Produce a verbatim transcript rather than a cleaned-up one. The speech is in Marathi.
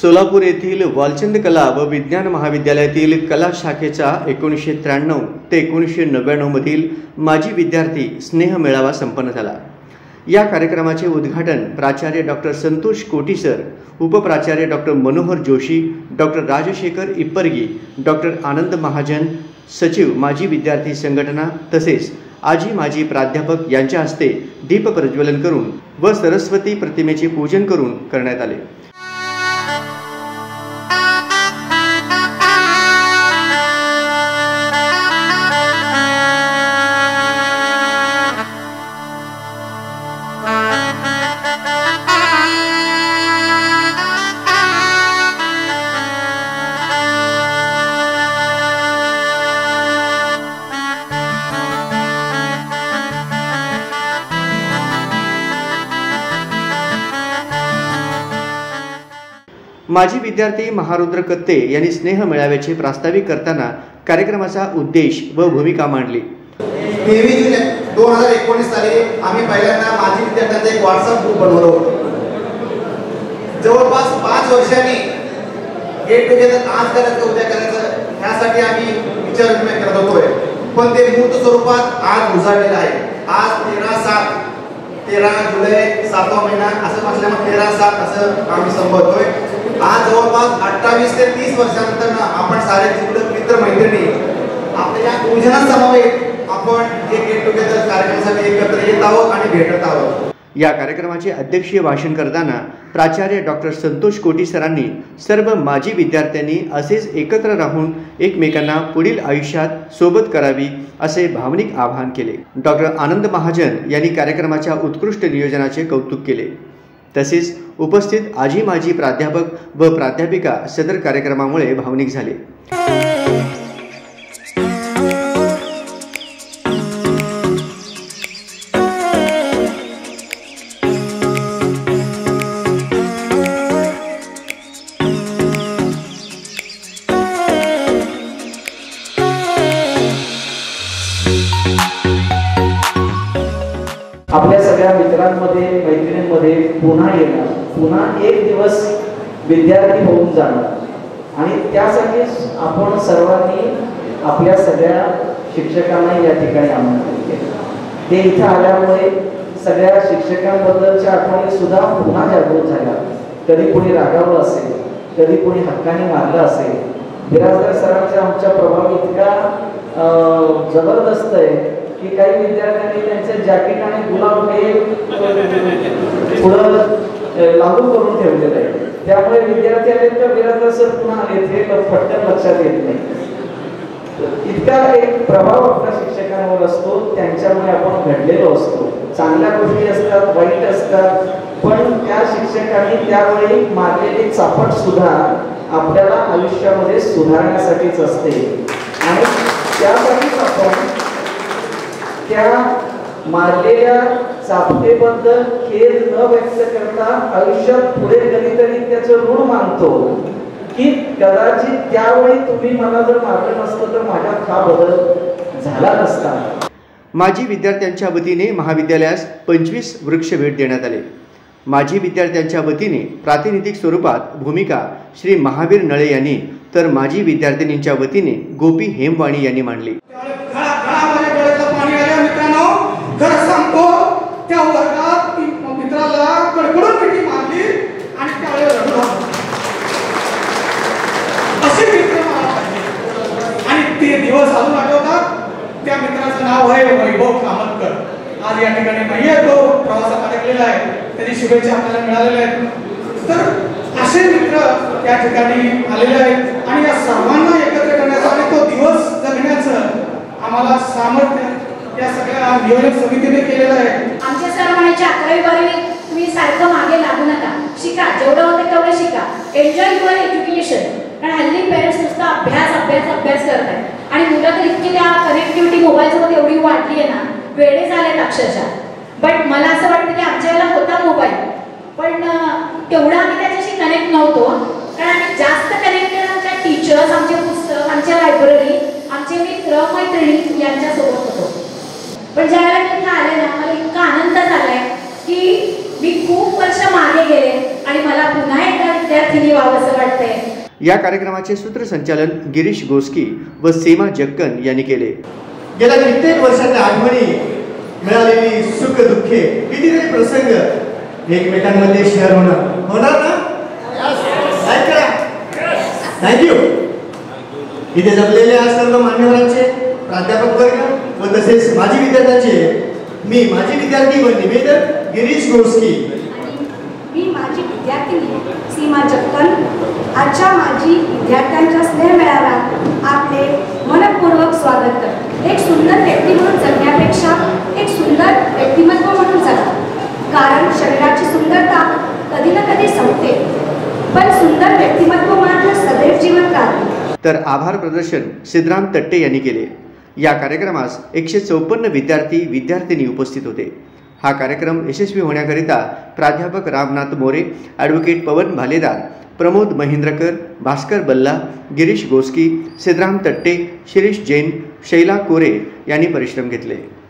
सोलापूर येथील वालचंद कला व विज्ञान महाविद्यालयातील कला शाखेचा एकोणीसशे त्र्याण्णव ते एकोणीसशे नव्याण्णव मधील माजी विद्यार्थी स्नेह मेळावा संपन्न झाला। या कार्यक्रमाचे उद्घाटन प्राचार्य डॉक्टर संतोष कोटी सर, उपप्राचार्य doctor Manohar Joshi, doctor Rajshekhar Ippargi, doctor Anand Mahajan, सचिव माजी विद्यार्थी संघटना तसेच आजी माजी प्राध्यापक यांच्या हस्ते दीप प्रज्वलन करून व सरस्वती प्रतिमेचे पूजन करून करण्यात आले। माजी विद्यार्थी महारुद्र कत्ते यांनी स्नेह मेळाव्याचे प्रास्ताविक करताना कार्यक्रमाचा उद्देश व भूमिका मांडली। तेवीस जुलै दोन हजार एकोणीस साली आम्ही पहिल्यांदा माजी विद्यार्थ्यांचा एक व्हॉट्सअप ग्रुप बनवला होता। जवळपास पाच वर्षांनी गेट टुगेदर आज करायचं उद्या करायचं यासाठी आम्ही विचार विनिमय करत होतोय, पण ते मूर्त स्वरूपात आज उजाडलेलं आहे। आज तेरा सात तेरा जुलै सातवा महिना असं असल्यामुळे तेरा सात असं आम्ही संबोधतोय। आज जवळपास अठ्ठावीस ते तीस वर्षानंतर आपण सारे जिकडे मित्र मैत्रिणी आपल्या या पूजनात समवेत आपण हे गेट टुगेदर कार्यक्रमासाठी एकत्र येत आहोत आणि भेटत आहोत। या कार्यक्रमाचे अध्यक्षीय भाषण करताना प्राचार्य डॉक्टर संतोष कोटी सरांनी सर्व माजी विद्यार्थ्यांनी असेच एकत्र राहून एकमेकांना पुढील आयुष्यात सोबत करावी असे भावनिक आवाहन केले। डॉक्टर आनंद महाजन यांनी कार्यक्रमाच्या उत्कृष्ट नियोजनाचे कौतुक केले। तसेच उपस्थित आजी माजी प्राध्यापक व प्राध्यापिका सदर कार्यक्रमामुळे भावनिक झाले। आपल्या सगळ्या मित्रांमध्ये मैत्रिणींमध्ये पुन्हा येणार, पुन्हा एक दिवस विद्यार्थी होऊन जाणार आणि त्यासाठी आपण सर्वांनी आपल्या सगळ्या शिक्षकांना या ठिकाणी आमंत्रित केलं। ते इथं आल्यामुळे सगळ्या शिक्षकांबद्दलच्या आठवणी सुद्धा पुन्हा जागृत झाल्या। कधी कोणी रागावलं असेल, कधी कोणी हक्काने मारलं असेल। बिराजदार सरांचा आमचा प्रभाव इतका जबरदस्त आहे की काही विद्यार्थ्यांनी त्यांचे जॅकेट आणि गुलाब हे पुढं लागू करून ठेवलेलं आहे। त्यामुळे विद्यार्थी आले तर बिराजदार सर पुन्हा आले हे फटकन लक्षात येत नाही। इतका एक प्रभाव आपल्या शिक्षकांवर असतो, त्यांच्यामुळे आपण घडलेलो असतो। चांगल्या गोष्टी असतात, वाईट असतात, पण त्या शिक्षकांनी त्यावेळी मारलेली चापट सुद्धा आपल्याला आयुष्यामध्ये सुधारण्यासाठीच असते आणि त्यासाठीच आपण त्या मारलेल्या चापटेबद्दल खेद न व्यक्त करता आयुष्यात पुढे कधीतरी त्याचं ऋण मानतो की कदाचित त्यावेळी तुम्ही मला जर मारलं नसतं तर माझ्यात हा बदल झाला नसता। माजी विद्यार्थ्यांच्या वतीने महाविद्यालयास पंचवीस वृक्ष भेट देण्यात आले। माजी विद्यार्थ्यांच्या वतीने प्रातिनिधिक स्वरूपात भूमिका श्री महावीर नळे यांनी तर माजी विद्यार्थिनींच्या वतीने गोपी हेमवाणी यांनी मांडली। खरं सांगतो त्या वर्गात मित्राला कडकडून मिठी मारली आणि त्यावेळेला रडलो असे मित्र आणि ते दिवस अजून आठवतात। त्या मित्राचं नाव आहे वैभव कामतकर। आज या ठिकाणी नाही आहे, तो प्रवासात अडकलेला आहे, त्याची शुभेच्छा आपल्याला मिळालेल्या आहेत। तर असे मित्र त्या ठिकाणी आलेले आहेत आणि या सर्वांना एकत्र करण्याचा आणि तो दिवस जगण्याचं आम्हाला सामर्थ्य या सगळ्या नियोजन समितीने केलेलं आहे। आमच्या सर म्हणायचे अकरावी बारावी तुम्ही सारखं मागे लागू नका, शिका, जेवढं होतं तेवढं शिका, एन्जॉय युअर एज्युकेशन। कारण हल्ली पेरेंट्स नुसता अभ्यास अभ्यास अभ्यास करतात आणि मुलं तर इतकी त्या कनेक्टिव्हिटी मोबाईलसोबत एवढी वाढली आहे ना, वेळे झालेत अक्षरशः। बट मला असं वाटतं की आमच्या वेळेला होता मोबाईल, पण तेवढा आम्ही त्याच्याशी कनेक्ट नव्हतो, कारण आम्ही जास्त कनेक्टेड आमच्या टीचर्स, आमचे पुस्तक, आमच्या लायब्ररी, आमचे मित्र मैत्रिणी यांच्यासोबत होतो। पण ज्यावेळेला मी इथं आले ना, मला इतका आनंद झालाय की मी खूप वर्ष मागे गेले आणि मला पुन्हा एकदा विद्यार्थिनी व्हावं असं वाटतंय. या कार्यक्रमाचे सूत्रसंचालन गिरीश गोस्की व सीमा जक्कन यांनी केले. गेल्या कित्येक वर्षाच्या आठवणी, मिळालेली सुख दुःखे, कितीतरी प्रसंग एकमेकांमध्ये शेअर होणार होणार ना. थँक्यू. इथे जमलेल्या सर्व मान्यवरांचे, प्राध्यापक वर्ग व तसेच माजी विद्यार्थ्यांचे मी माजी विद्यार्थी व निवेदक गिरीश गोस्की मी माजी विद्यार्थिनी सीमा जक्कन आजच्या माजी विद्यार्थ्यांच्या स्नेह मेळाव्यात आपले मनपूर्वक स्वागत करते. एक सुंदर व्यक्ती म्हणून जगण्यापेक्षा एक सुंदर व्यक्तिमत्व म्हणून जगा, कारण शरीराची सुंदरता कधी ना कधी संपते, पण सुंदर व्यक्तिमत्व मात्र सदैव जिवंत राहते. तर आभार प्रदर्शन सिद्धराम तट्टे यांनी केले. या कार्यक्रमास एकशे चौपन्न विद्यार्थी विद्यार्थिनी उपस्थित होते. हा कार्यक्रम यशस्वी होण्याकरिता प्राध्यापक रामनाथ मोरे, ॲडव्होकेट पवन भालेदार, प्रमोद महेंद्रकर, भास्कर बल्ला, गिरीश गोस्की, सिद्धराम तट्टे, शिरीष जैन, शैला कोरे यांनी परिश्रम घेतले.